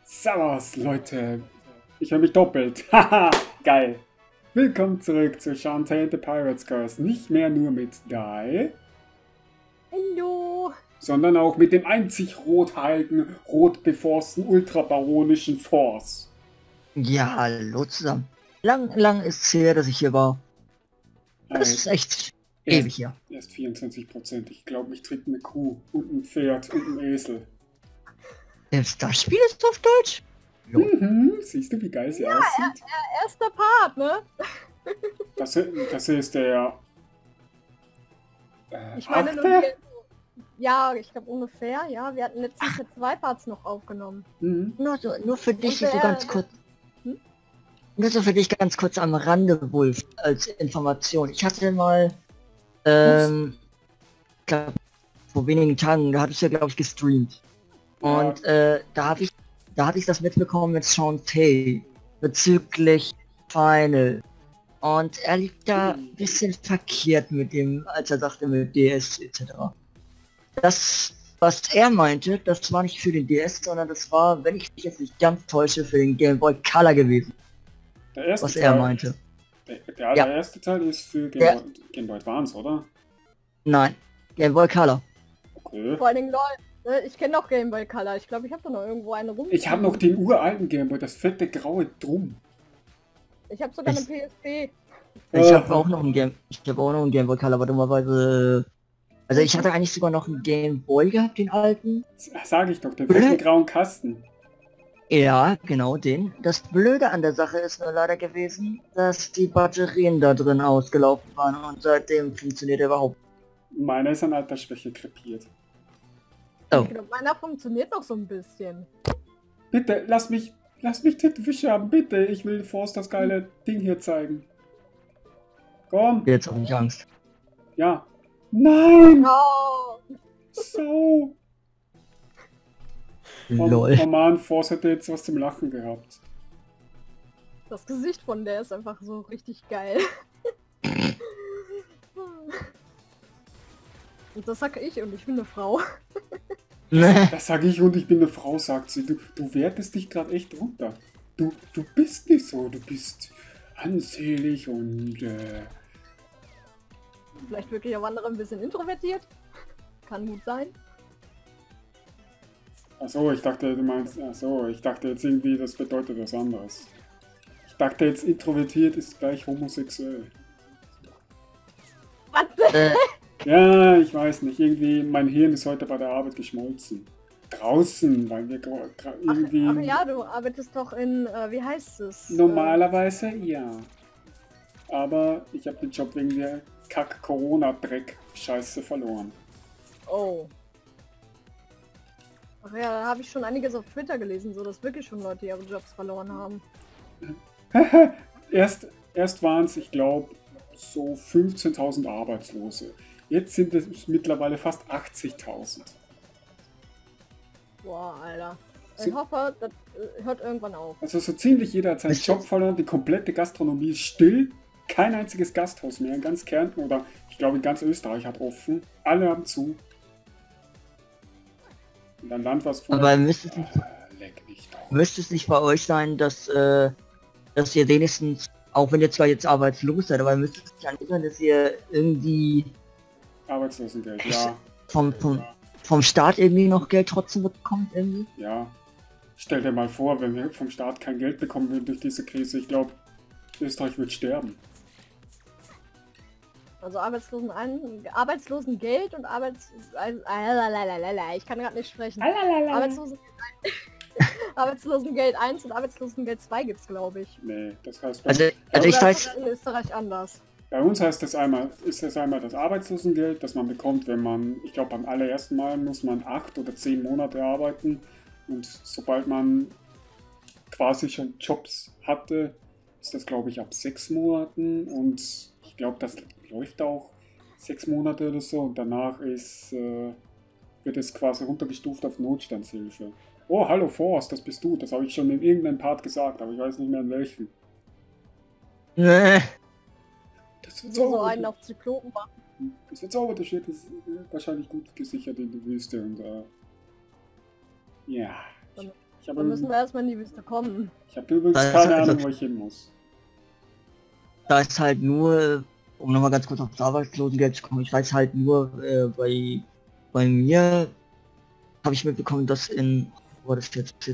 Servus, Leute. Ich höre mich doppelt. Haha, geil. Willkommen zurück zu Shantae and the Pirates Curse. Nicht mehr nur mit Dai, Hallo. sondern auch mit dem einzig rotheiligen, rotbeforsten, ultrabaronischen Force. Ja, hallo zusammen. Lang ist her, dass ich hier war. Das ist echt ewig hier. Erst 24%. Ich glaube, mich trägt eine Kuh und ein Pferd und ein Esel. Selbst das Spiel ist auf Deutsch? Jo. Siehst du, wie geil sie aussieht? Erster Part, ne? Das ist der... Ich meine, achte? ja, ich glaube ungefähr, ja. Wir hatten letztens mit 2 Parts noch aufgenommen. Nur für dich Und so ganz kurz. Nur so für dich ganz kurz am Rande, Wolf, als Information. Ich hatte mal, glaub, vor wenigen Tagen, da hatte ich ja, glaube ich, gestreamt. Und da hatte ich das mitbekommen mit Shantae bezüglich Final. Und er liegt da ein bisschen verkehrt mit dem, als er sagte mit DS etc. Das, was er meinte, das war nicht für den DS, sondern das war, wenn ich mich jetzt nicht ganz täusche, für den Game Boy Color gewesen. Der erste Was Teil, er meinte. Der allererste Teil ist für Game Boy Advance, oder? Nein, Game Boy Color. Okay. Vor allen Dingen, Leute, ich kenne noch Game Boy Color. Ich glaube, ich habe da noch irgendwo eine rum. Ich habe noch den uralten Game Boy, das fette graue Drum. Ich habe sogar eine PSP. Ich habe auch noch ein Game Boy Color, aber dummerweise. Also ich hatte eigentlich sogar noch einen Game Boy gehabt, den alten. Sag ich doch, den fetten grauen Kasten. Ja, genau den. Das Blöde an der Sache ist nur leider gewesen, dass die Batterien da drin ausgelaufen waren und seitdem funktioniert er überhaupt. Meiner ist an Altersschwäche krepiert. Oh. Ich glaube, meiner funktioniert noch so ein bisschen. Bitte, lass mich Tintenfische haben, bitte. Ich will Forst das geile Ding hier zeigen. Komm. Jetzt habe ich Angst. Ja. Nein! Oh, So! Lol. Oh Mann, Forst hätte jetzt was zum Lachen gehabt. das Gesicht von der ist einfach so richtig geil. Und das sage ich und ich bin eine Frau. Das sage ich und ich bin eine Frau, sagt sie. Du wertest dich gerade echt runter. Du bist nicht so. Du bist ansehlich und Vielleicht wirklich auf andere ein bisschen introvertiert. Kann gut sein. Achso, ich dachte, du meinst. Achso, ich dachte jetzt irgendwie, das bedeutet was anderes. Ich dachte jetzt, introvertiert ist gleich homosexuell. Was? Ja, ich weiß nicht. Irgendwie, mein Hirn ist heute bei der Arbeit geschmolzen. Draußen, weil wir irgendwie. Ach ja, du arbeitest doch in, wie heißt es? Normalerweise ja. Aber ich habe den Job wegen der Kack-Corona-Dreck-Scheiße verloren. Oh. Ach ja, da habe ich schon einiges auf Twitter gelesen, so dass wirklich schon Leute ihre Jobs verloren haben. erst waren es, ich glaube, so 15.000 Arbeitslose. Jetzt sind es mittlerweile fast 80.000. Boah, Alter. Ich hoffe, das hört irgendwann auf. Also so ziemlich jeder hat seinen Job verloren, die komplette Gastronomie ist still. Kein einziges Gasthaus mehr in ganz Kärnten oder ich glaube in ganz Österreich hat offen. Alle haben zu. Und ein Land, was Aber müsste es nicht bei euch sein, dass ihr wenigstens, auch wenn ihr zwar jetzt arbeitslos seid, aber müsste es nicht sein, dass ihr irgendwie Arbeitslosengeld, ja. vom Staat irgendwie noch Geld trotzdem bekommt irgendwie? Ja. Stell dir mal vor, wenn wir vom Staat kein Geld bekommen würden durch diese Krise, ich glaube, Österreich wird sterben. Also Arbeitslosengeld und ich kann gerade nicht sprechen. Arbeitslosengeld 1 und Arbeitslosengeld 2 gibt's, glaube ich. Nee, das heißt Also ich weiß, in Österreich anders. bei uns heißt es einmal, ist es einmal das Arbeitslosengeld, das man bekommt, wenn man, ich glaube beim allerersten Mal muss man 8 oder 10 Monate arbeiten und sobald man quasi schon Jobs hatte, ist das glaube ich ab 6 Monaten und ich glaube das läuft auch 6 Monate oder so und danach wird es quasi runtergestuft auf Notstandshilfe. Oh, hallo Forst, das bist du, das habe ich schon in irgendeinem Part gesagt, aber ich weiß nicht mehr in welchem. Das wird So einen auf Zyklopen machen. Das wird sauber, der Shit ist wahrscheinlich gut gesichert in der Wüste und ja. Ich habe Dann müssen wir erstmal in die Wüste kommen. übrigens Also, keine also- Ahnung, wo ich hin muss. Da ist halt nur, um nochmal ganz kurz auf das Arbeitslosengeld zu kommen, ich weiß halt nur, bei mir habe ich mitbekommen, dass wo war das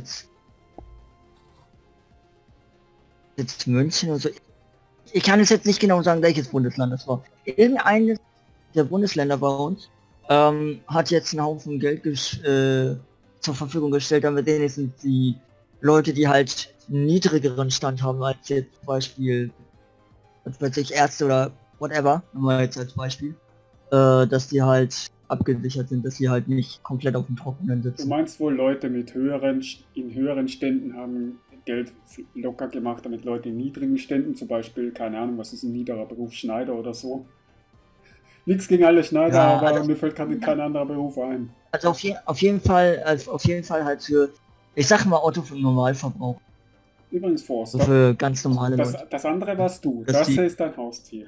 jetzt München oder so. Ich kann es jetzt nicht genau sagen, welches Bundesland das war. Irgendeines der Bundesländer bei uns hat jetzt einen Haufen Geld zur Verfügung gestellt, damit wenigstens die Leute, die halt niedrigeren Stand haben als jetzt zum Beispiel, was weiß ich, Ärzte oder whatever, nur jetzt als Beispiel, dass die halt abgesichert sind, dass sie halt nicht komplett auf dem Trockenen Du sitzen. meinst wohl, Leute in höheren Ständen haben Geld locker gemacht, damit Leute in niedrigen Ständen, zum Beispiel, keine Ahnung, was ist ein niederer Beruf, Schneider oder so. Nichts gegen alle Schneider, Ja, aber also- mir fällt kein anderer Beruf ein. Also auf jeden Fall halt für, ich sag mal Otto für Normalverbrauch, Übrigens, so Forster, für ganz normale Leute. das andere warst du. Dass Das die- hier ist dein Haustier.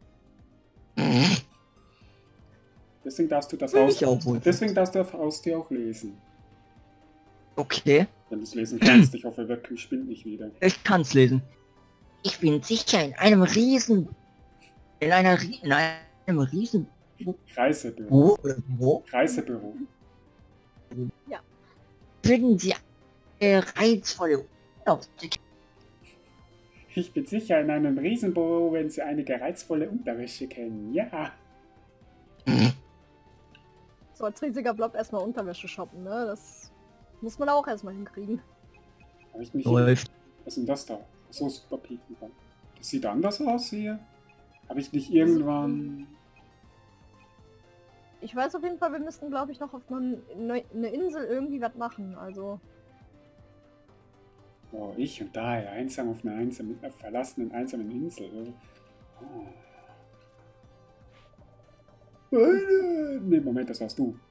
Deswegen darfst du das Ich auch wohl. Deswegen darfst du das Haustier auch lesen. Okay, Wenn du es lesen kannst. Ich hoffe, Webcam spinnt nicht wieder. ich kann's lesen. Ich bin sicher in einem riesen, in einem riesen Reisebüro. wo Reisebüro. finden Sie eine reizvolle Urlaubsdecke. Ich bin sicher in einem Riesenbüro, wenn Sie einige reizvolle Unterwäsche kennen. Ja. So als riesiger Blob erstmal Unterwäsche shoppen, ne? Das muss man auch erstmal hinkriegen. Habe ich nicht. Läuft. Was ist denn das da? So super pieken. Das sieht anders aus hier. Habe ich nicht irgendwann. Ich weiß auf jeden Fall, wir müssten, glaube ich, noch auf eine Insel irgendwie was machen. Also, Oh, ich und da, einsam auf einer verlassenen einsamen Insel. Oh. Nee, Moment, das warst du.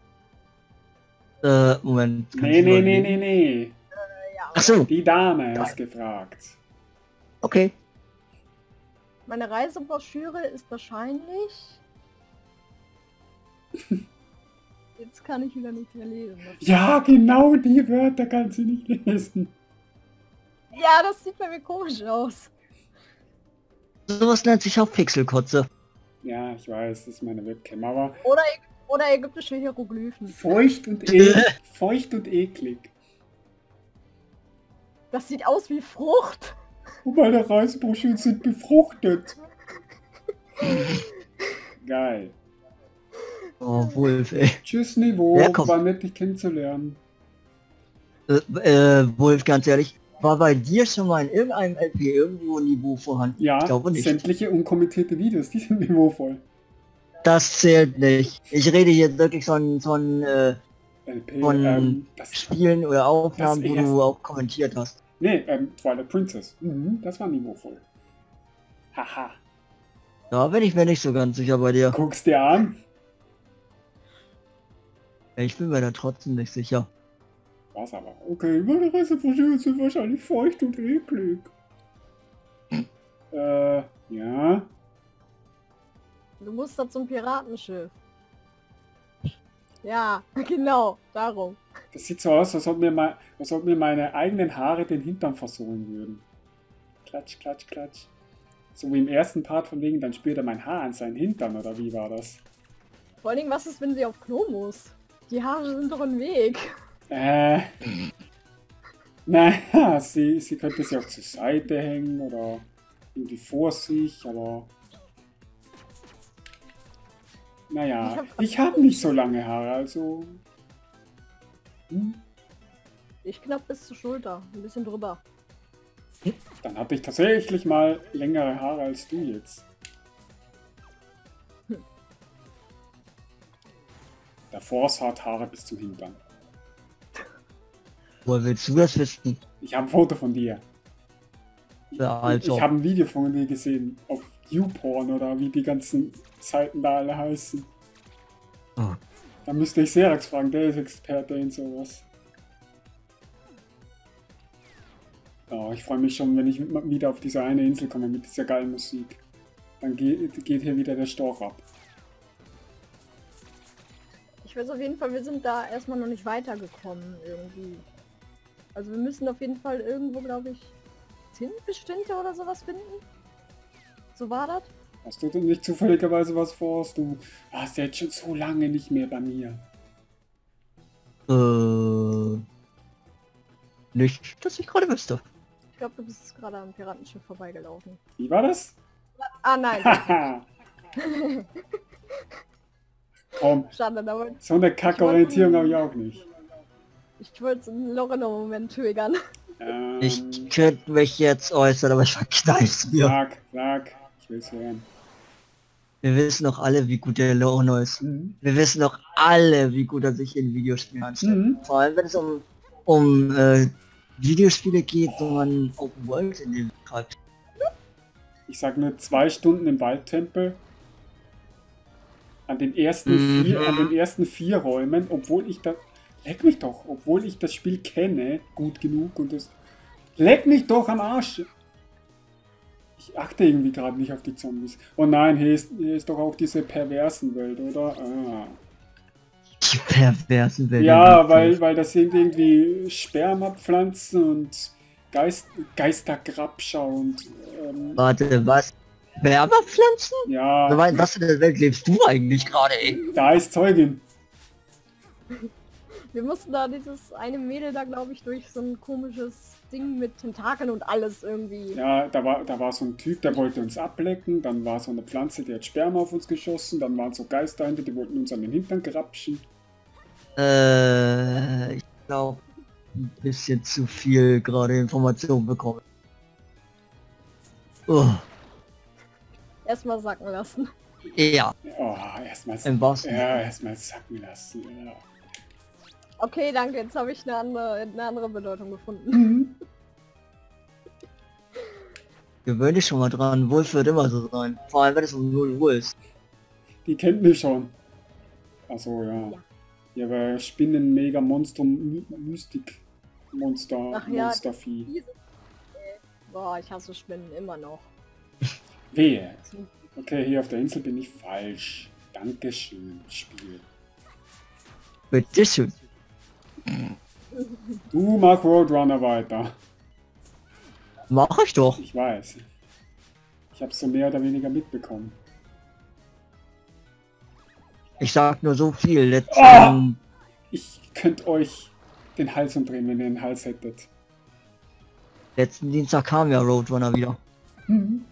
Moment. kann Nee, ich nee, überlegen? nee, nee, nee. Ach so, Die Dame ist gefragt. okay. meine Reisebroschüre ist wahrscheinlich... Jetzt kann ich wieder nicht mehr lesen. Ja, genau die Wörter kann sie nicht lesen. Ja, das sieht bei mir komisch aus. Sowas nennt sich auch Pixelkotze. Ja, ich weiß, das ist meine Webcam, aber Oder ägyptische Hieroglyphen. feucht und eklig. Das sieht aus wie Frucht. Und meine Reisebroschüren sind befruchtet. Geil. Oh, Wolf, ey. Tschüss, Niveau. Ja, komm. War nett, dich kennenzulernen. Wolf, ganz ehrlich, war bei dir schon mal in irgendeinem LP irgendwo ein Niveau vorhanden? Ja, Ich glaube nicht. sämtliche unkommentierte Videos, die sind niveauvoll. Das zählt nicht. Ich rede hier wirklich von LP, Von das, Spielen oder Aufnahmen, Das wo erste. du auch kommentiert hast. nee, Twilight Princess. Mhm, das war niveauvoll. Haha, Da bin ich mir nicht so ganz sicher bei dir. guck's dir an. Ich bin mir da trotzdem nicht sicher. Was aber? Okay, meine Reisebroschüren sind wahrscheinlich feucht und eklig. Ja. Du musst da zum Piratenschiff. Ja, genau, darum. Das sieht so aus, als ob mir meine eigenen Haare den Hintern versohlen würden. Klatsch, klatsch, klatsch. So wie im ersten Part von wegen, dann spürt er mein Haar an seinen Hintern, oder wie war das? Vor allen Dingen, was ist, wenn sie auf Klo muss? Die Haare sind doch im Weg. Naja, sie könnte sie auch zur Seite hängen oder irgendwie vor sich, aber... Naja, ich habe nicht so lange Haare, also... Ich knapp bis zur Schulter, ein bisschen drüber. Dann hatte ich tatsächlich mal längere Haare als du jetzt. Der Force hat Haare bis zum Hintern. Woher willst du das wissen? Ich habe ein Foto von dir. Ja, also. Ich habe ein Video von dir gesehen auf YouPorn oder wie die ganzen Seiten da alle heißen. Oh. Da müsste ich Serax fragen, der ist Experte in sowas. Oh, ich freue mich schon, wenn ich wieder auf diese eine Insel komme mit dieser geilen Musik. Dann geht hier wieder der Storch ab. Ich weiß auf jeden Fall, wir sind da erstmal noch nicht weitergekommen irgendwie. Also wir müssen auf jeden Fall irgendwo, glaube ich, Tintenbestände oder sowas finden. So war das. Hast du denn nicht zufälligerweise was vor? Du warst jetzt schon so lange nicht mehr bei mir. Nicht, dass ich gerade wüsste. Ich glaube, du bist gerade am Piratenschiff vorbeigelaufen. Wie war das? Ah nein. Haha. Komm, Schade, aber so eine Kackorientierung habe ich auch nicht. ich wollte einen Lorena-Moment triggern. Ich könnte mich jetzt äußern, aber ich verkneif's mir. Sag, ich will's hören. Wir wissen doch alle, wie gut der Lorno ist. Mhm. Wir wissen doch alle, wie gut er sich in Videospielen anstellt. Mhm. Vor allem, wenn es um Videospiele geht, wo man Open World in den treibt. Ich sag nur 2 Stunden im Waldtempel. An den ersten 4 Räumen, obwohl ich das... Leck mich doch, obwohl ich das Spiel kenne, gut genug und das... Leck mich doch am Arsch! Ich achte irgendwie gerade nicht auf die Zombies. Oh nein, hier ist doch auch diese perversen Welt, oder? Ah. Die perversen Welt. Ja, weil das sind irgendwie Spermapflanzen und Geistergrabscher und... Warte, was? Wärmerpflanzen? ja, In was in der Welt lebst du eigentlich gerade, ey? da ist Zeugin. Wir mussten da dieses eine Mädel da, glaube ich, durch so ein komisches Ding mit Tentakeln und alles irgendwie. Ja, da war so ein Typ, der wollte uns ablecken, dann war so eine Pflanze, die hat Sperma auf uns geschossen, dann waren so Geister hinter, die wollten uns an den Hintern grapschen. Ich glaube, ein bisschen zu viel gerade Informationen bekommen. Oh, Erstmal sacken lassen. ja, Oh, erstmal im wahrsten erstmal sacken lassen. Ja. Okay, danke, jetzt habe ich eine andere Bedeutung gefunden. Mhm. gewöhn dich schon mal dran. Wolf wird immer so sein. Vor allem, wenn es um 0 Uhr ist. Die kennt mich schon. Achso, ja. Ja. Ja, aber Spinnen, Mega Monster, Mystik, Monster, Ach ja. Monstervieh. Boah, ich hasse Spinnen immer noch. Wehe. Okay, hier auf der Insel bin ich falsch. Dankeschön, Spiel. Bitteschön. Du mach Roadrunner weiter. Mach ich doch. Ich weiß. Ich hab's so mehr oder weniger mitbekommen. Ich sag nur so viel. Ich könnte euch den Hals umdrehen, wenn ihr den Hals hättet. Letzten Dienstag kam ja Roadrunner wieder. Mhm.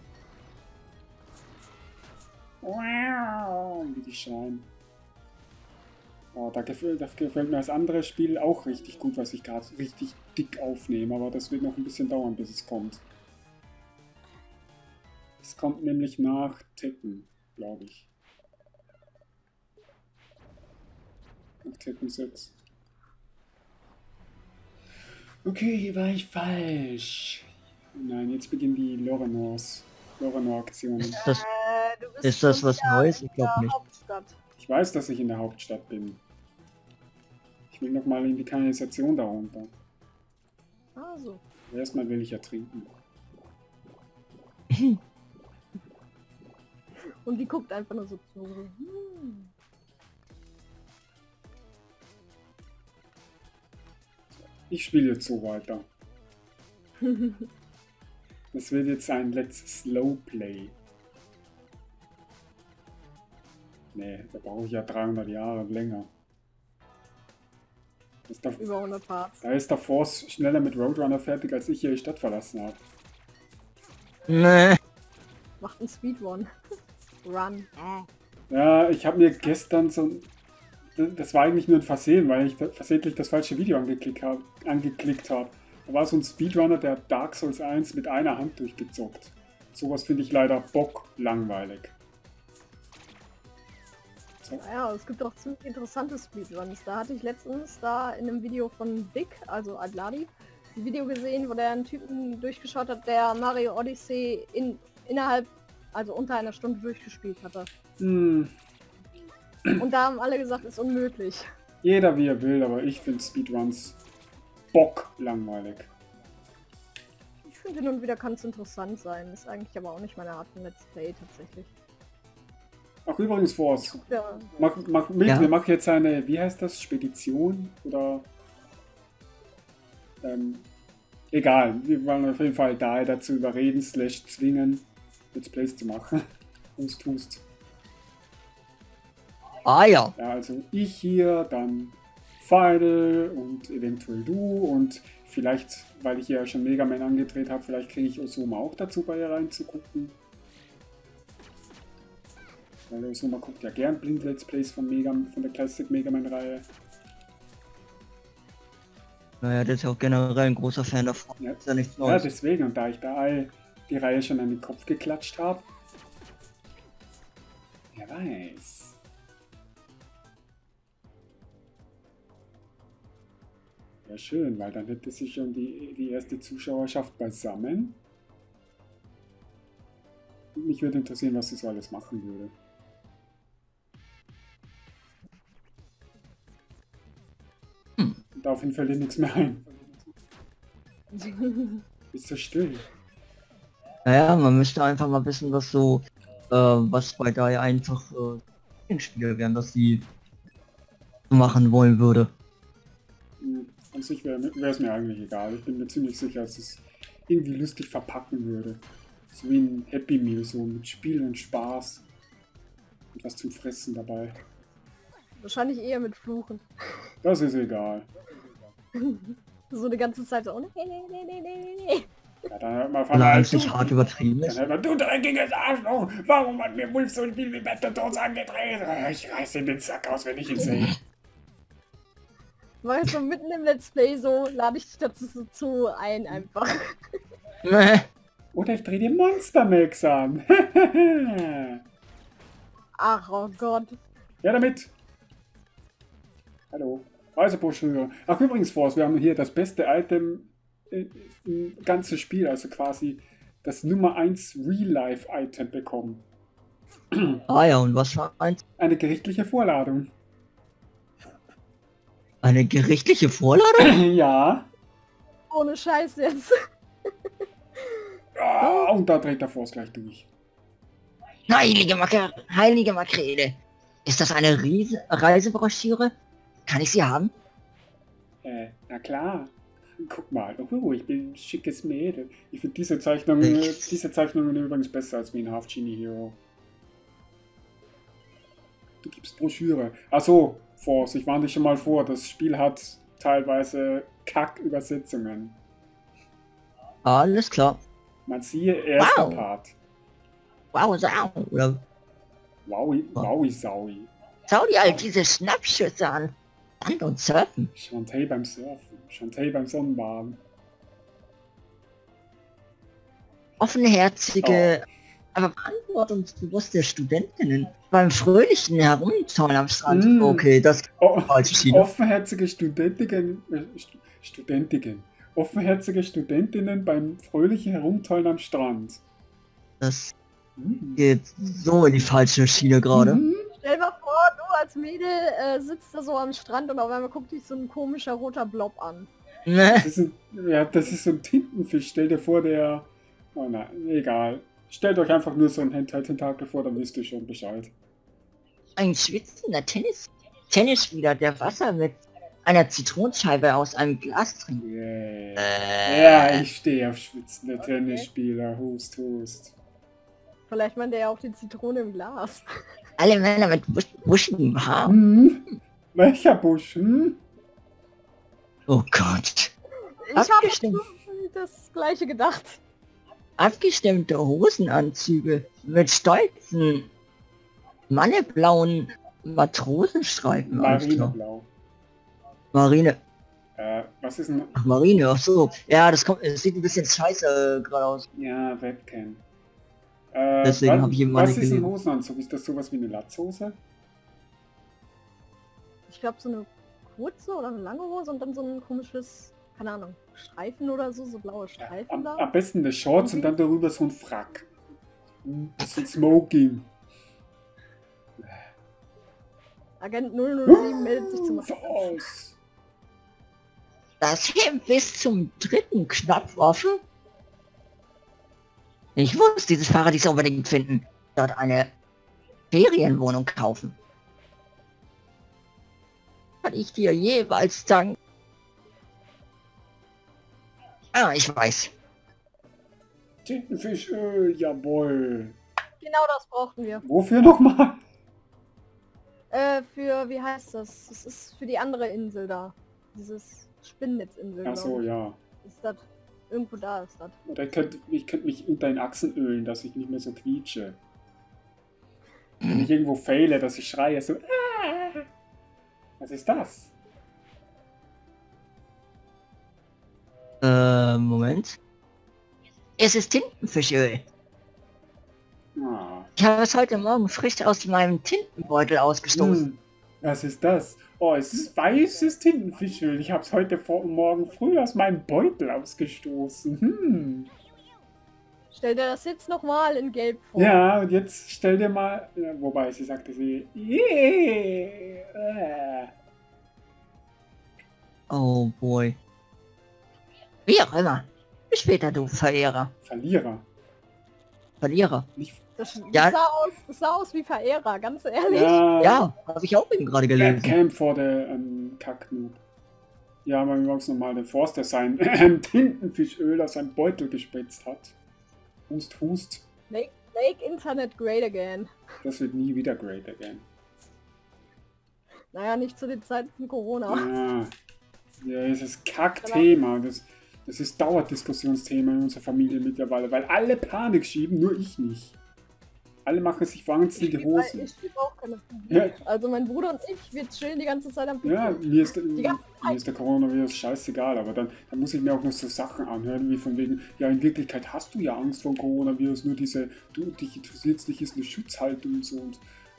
Wow, wie die schreien. Oh, da gefällt mir das andere Spiel auch richtig gut, was ich gerade richtig dick aufnehme, aber das wird noch ein bisschen dauern, bis es kommt. Es kommt nämlich nach Tekken, glaube ich. Nach Tekken 6. Okay, hier war ich falsch. Nein, jetzt beginnen die Loreno-Aktionen. Du bist Ist das schon was wieder Neues? Ich in der glaube nicht. Hauptstadt. Ich weiß, dass ich in der Hauptstadt bin. Ich will noch mal in die Kanalisation da runter. Also. Erstmal will ich ja trinken. Und die guckt einfach nur so zu. Hm. Ich spiele jetzt so weiter. Das wird jetzt ein Let's Slow Play. Nee, da brauche ich ja 300 Jahre länger. Über 100 Parts. Da ist der Force schneller mit Roadrunner fertig, als ich hier die Stadt verlassen habe. Nee. Macht einen Speedrun. Run. Ja, ich habe mir gestern so... Das war eigentlich nur ein Versehen, weil ich versehentlich das falsche Video angeklickt habe. Da war so ein Speedrunner, der hat Dark Souls 1 mit einer Hand durchgezockt. Sowas finde ich leider bocklangweilig. So. Ja, es gibt auch ziemlich interessante Speedruns. Da hatte ich letztens da in einem Video von Big, also Adladi, ein Video gesehen, wo der einen Typen durchgeschaut hat, der Mario Odyssey unter einer Stunde durchgespielt hatte. Hm. Und da haben alle gesagt, ist unmöglich. Jeder wie er will, aber ich finde Speedruns bocklangweilig. Ich finde, hin und wieder kann es interessant sein. Ist eigentlich aber auch nicht meine Art von Let's Play tatsächlich. Ach übrigens, Force. Ja. Mach mit, Ja. wir machen jetzt eine, wie heißt das, Spedition? Oder Egal, wir wollen auf jeden Fall daher dazu überreden, slash zwingen, Let's Plays zu machen. Tust. Ah ja. Ja, also ich hier, dann Final und eventuell du und vielleicht, weil ich ja schon Mega Man angedreht habe, vielleicht kriege ich Osoma auch dazu, bei ihr reinzugucken. Weil Osoma guckt ja gern blind Let's Plays von der Classic Mega Man Reihe. Naja, der ist ja auch generell ein großer Fan davon. Ja, Ist ja nichts ja, Neues. deswegen, und da ich da die Reihe schon an den Kopf geklatscht habe, wer weiß. Ja, schön, weil dann hätte sich schon die erste Zuschauerschaft beisammen. Und mich würde interessieren, was sie so alles machen würde. Und daraufhin fällt dir nichts mehr ein. Ist so still. Naja, man müsste einfach mal wissen, was so, was bei Dai einfach Spiele wären, was sie machen wollen würde. An sich wäre es mir eigentlich egal. Ich bin mir ziemlich sicher, dass es irgendwie lustig verpacken würde. So wie ein Happy Meal, so mit Spiel und Spaß. Und was zum Fressen dabei. Wahrscheinlich eher mit Fluchen. Das ist egal. So eine ganze Zeit so, oh, nee, nee, nee, nee, nee, nee. Ja, dann hört man Oder eigentlich hart übertrieben Dann ist. hört man, du dreckiges Arschloch! Warum hat mir Wolf so ein Spiel wie Battletoads angedreht? Ich reiß ihm den Sack aus, wenn ich ihn sehe. Mach ich so mitten im Let's Play so, lade ich dich dazu ein einfach. Oder ich dreh dir Monster Max an. Ach, oh Gott. Ja, damit. Hallo. Reisebroschüre. Ach, übrigens, Force, wir haben hier das beste Item im ganzen Spiel, also quasi das Nummer 1 Real-Life-Item bekommen. Ah ja, und was für eins? Eine gerichtliche Vorladung. Eine gerichtliche Vorladung? Ja. Ohne Scheiß jetzt. Ah, und da dreht der Force gleich durch. Heilige Makrele. Ist das eine Reisebroschüre? Kann ich sie haben? Na klar. Guck mal. Ich bin ein schickes Mädel. Ich finde diese Zeichnungen übrigens besser als wie in Half Genie Hero. Du gibst Broschüre. Achso, Force, ich warne dich schon mal vor. Das Spiel hat teilweise Kack-Übersetzungen. Alles klar. Man siehe erster Wow. Part. Wow, oder Wowi Saui. schau dir all diese Schnappschüsse an. Sand und Surfen. Shantae beim Surfen. Shantae beim Sonnenbaden. Offenherzige, aber verantwortungsbewusste Studentinnen beim fröhlichen Herumtollen am Strand. Mm. Okay, das Oh, falsche Schiene. offenherzige Offenherzige Studentinnen beim fröhlichen Herumtollen am Strand. Das Mm. geht so in die falsche Schiene gerade. Mhm. Stell mal vor, du als Mädel sitzt da so am Strand und auf einmal guckt dich so ein komischer roter Blob an. Ne? Das ist so ein Tintenfisch. Stell dir vor, der... Oh nein, egal. Stellt euch einfach nur so ein Hentai-Tentakel vor, dann wisst ihr schon Bescheid. Ein schwitzender Tennisspieler, der Wasser mit einer Zitronenscheibe aus einem Glas trinkt. Yeah. Ja, ich stehe auf schwitzende Tennisspieler. Hust, hust. Vielleicht meint er ja auch die Zitrone im Glas. Alle Männer mit buschigem Haar. Hm? Welcher Busch? Hm? Oh Gott. Ich habe Abgestimmt. das gleiche gedacht. Abgestimmte Hosenanzüge mit stolzen, manneblauen Matrosenstreifen. Alles klar. Marineblau. Marine. Was ist ein... Ach, Marine, ach so. Ja, es sieht ein bisschen scheiße gerade aus. Ja, Webcam. Deswegen habe ich ihn mal Was nicht ist ein gelesen. Hosenanzug? Ist das sowas wie eine Latzhose? Ich glaube so eine kurze oder eine lange Hose und dann so ein komisches, keine Ahnung, Streifen oder so blaue Streifen da. Am besten eine Shorts und dann darüber so ein Frack. Das ist ein Smoking. Agent 007 meldet sich zum Was? Das Hemd bis zum dritten Knopf offen? Ich muss dieses Paradies unbedingt finden. Dort eine Ferienwohnung kaufen. Kann ich dir jeweils danken? Ah, ich weiß. Tintenfischöl, jawohl. Genau das brauchten wir. Wofür nochmal? Für, wie heißt das? Das ist für die andere Insel da. Dieses Spinnennetzinsel. Ach so, glaub ja. ich. Ist das? Irgendwo da ist das. Oder ich könnte mich unter den Achsen ölen, dass ich nicht mehr so quietsche. Wenn ich irgendwo faile, dass ich schreie so. Was ist das? Moment. Es ist Tintenfischöl. Ah. Ich habe es heute Morgen frisch aus meinem Tintenbeutel ausgestoßen. Was ist das? Oh, es ist weißes Tintenfischöl. Ich habe es heute Morgen früh aus meinem Beutel ausgestoßen. Stell dir das jetzt nochmal in Gelb vor. Ja, und jetzt stell dir mal... Ja, wobei, sie sagte sie... Yeah. Oh boy. Wie auch immer. Bis später, du Verehrer. Verlierer. Verlierer. Nicht... Das Ja. sah aus wie Verehrer, ganz ehrlich. Ja, habe ich auch eben gerade gelesen. Camp vor der Kacknoob. Ja, weil wir uns nochmal der Forster sein Tintenfischöl aus seinem Beutel gespritzt hat. Hust, hust. Make Internet great again. Das wird nie wieder great again. Naja, nicht zu den Zeiten von Corona. Ja, ja, das ist Kackthema. Das ist Dauerdiskussionsthema in unserer Familie mittlerweile, weil alle Panik schieben, nur ich nicht. Alle machen sich wahnsinnige Hosen. Ich schieb auch keine Panik. Ja. Also mein Bruder und ich, wir chillen die ganze Zeit am PC. Ja, mir ist ganze der Coronavirus scheißegal, aber dann muss ich mir auch noch so Sachen anhören, wie von wegen, ja, in Wirklichkeit hast du ja Angst vor dem Coronavirus, nur dich interessiert nicht, ist eine Schutzhaltung und so. Und,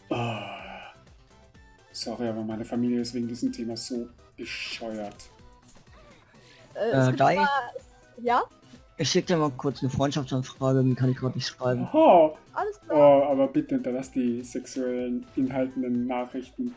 sorry, aber meine Familie ist wegen diesem Thema so bescheuert. Es gibt Dai? ja, Ich schicke dir mal kurz eine Freundschaftsanfrage, die kann ich gerade nicht schreiben. Aha. alles klar. Oh, aber bitte hinterlass die sexuellen inhaltenden Nachrichten.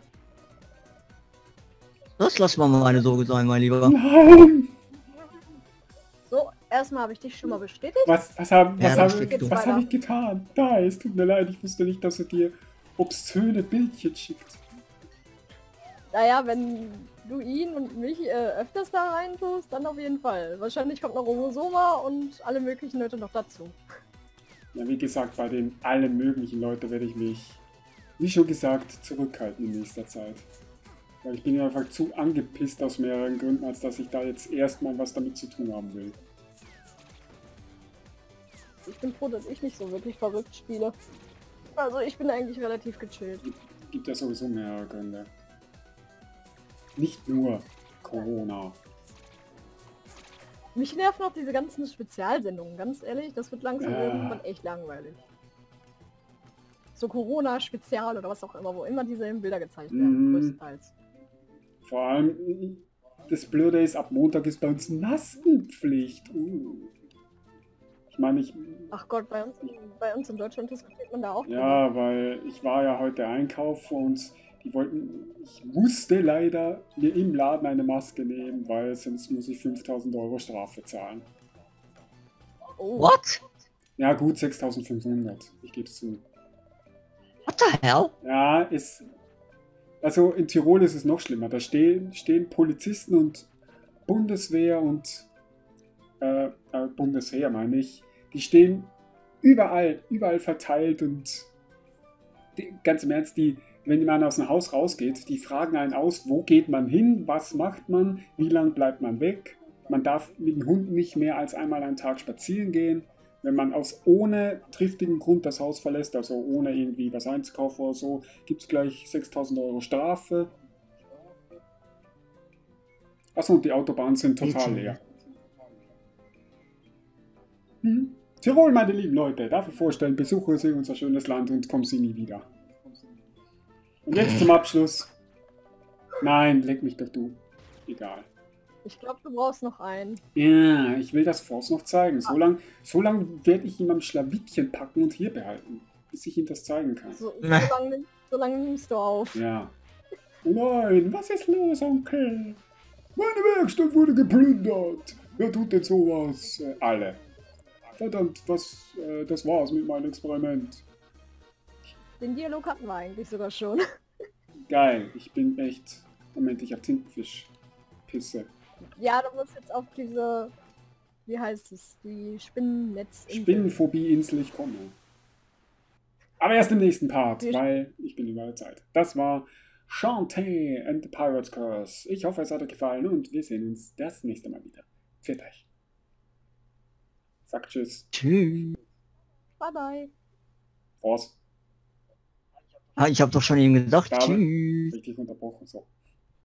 Das lass mal meine Sorge sein, mein Lieber. Nein! So, erstmal habe ich dich schon mal bestätigt. Was habe Ja, das stimmt. hab ich getan? Da, es tut mir leid, ich wusste nicht, dass er dir obszöne Bildchen schickt. Naja, wenn du ihn und mich öfters da rein tust, dann auf jeden Fall. Wahrscheinlich kommt noch Rosoma und alle möglichen Leute noch dazu. Ja, wie gesagt, bei den allen möglichen Leuten werde ich mich, wie schon gesagt, zurückhalten in nächster Zeit. Weil ich bin ja einfach zu angepisst aus mehreren Gründen, als dass ich da jetzt erstmal was damit zu tun haben will. Ich bin froh, dass ich nicht so wirklich verrückt spiele. Also ich bin eigentlich relativ gechillt. Gibt ja sowieso mehrere Gründe. Nicht nur Corona. Mich nerven auch diese ganzen Spezialsendungen, ganz ehrlich, das wird langsam Ja. irgendwann echt langweilig. So Corona-Spezial oder was auch immer, wo immer dieselben Bilder gezeigt werden, Mhm. größtenteils. Vor allem, das Blöde ist, ab Montag ist bei uns Maskenpflicht. Ich meine, Ach Gott, bei uns in Deutschland diskutiert man da auch drüber. ja, weil ich war ja heute einkaufen und die wollten, ich musste leider mir im Laden eine Maske nehmen, weil sonst muss ich 5.000 Euro Strafe zahlen. Oh, What? Ja gut, 6.500, ich gebe es zu. What the hell? Ja, also in Tirol ist es noch schlimmer. Da stehen Polizisten und Bundeswehr und Bundesheer meine ich, die stehen überall verteilt und ganz im Ernst, wenn man aus dem Haus rausgeht, die fragen einen aus, wo geht man hin, was macht man, wie lange bleibt man weg. Man darf mit dem Hund nicht mehr als einmal am Tag spazieren gehen. Wenn man ohne triftigen Grund das Haus verlässt, also ohne irgendwie was einzukaufen oder so, gibt es gleich 6.000 Euro Strafe. Achso, und die Autobahnen sind total leer. Tirol, meine lieben Leute, darf ich vorstellen, besuchen Sie unser schönes Land und kommen Sie nie wieder. Und jetzt zum Abschluss. Nein, leck mich doch du. Egal. ich glaube, du brauchst noch einen. Ja, ich will das Force noch zeigen. So lang werde ich ihn am Schlawittchen packen und hier behalten, bis ich ihm das zeigen kann. So lange nimmst du auf. Ja. Oh nein, was ist los, Onkel? Meine Werkstatt wurde geplündert. Wer tut denn sowas? Alle. Verdammt, das war's mit meinem Experiment. Den Dialog hatten wir eigentlich sogar schon. Geil, ich bin echt... Moment, ich hab Tintenfisch. Pisse. Ja, du musst jetzt auf diese wie heißt es? Die Spinnennetzinsel. Spinnenphobie-Insel, ich komme. Aber erst im nächsten Part, Wir- weil ich bin über der Zeit. Das war Shantae and the Pirate's Curse. Ich hoffe, es hat euch gefallen und wir sehen uns das nächste Mal wieder. Pfiat euch. Sagt Tschüss. Tschüss. Bye bye. Was? Ah, ich habe doch schon eben gesagt. Ich habe Tschüss. richtig unterbrochen. So.